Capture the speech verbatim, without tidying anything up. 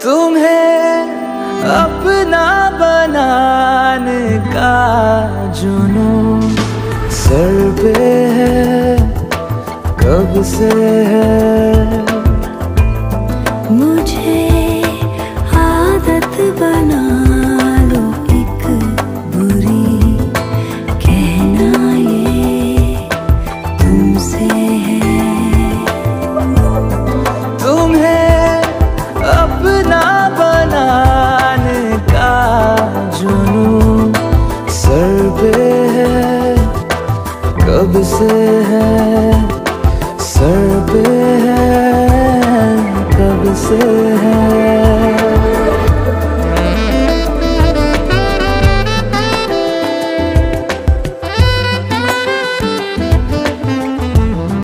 तुम्हें अपना बनाने का जुनून सर पे है, कब से है। मुझे आदत बना लो एक बुरी, कहना ये तुमसे है। तुम्हें अपना बनाने का जुनून सर पे है, कब से है, सर पे है, कब से है।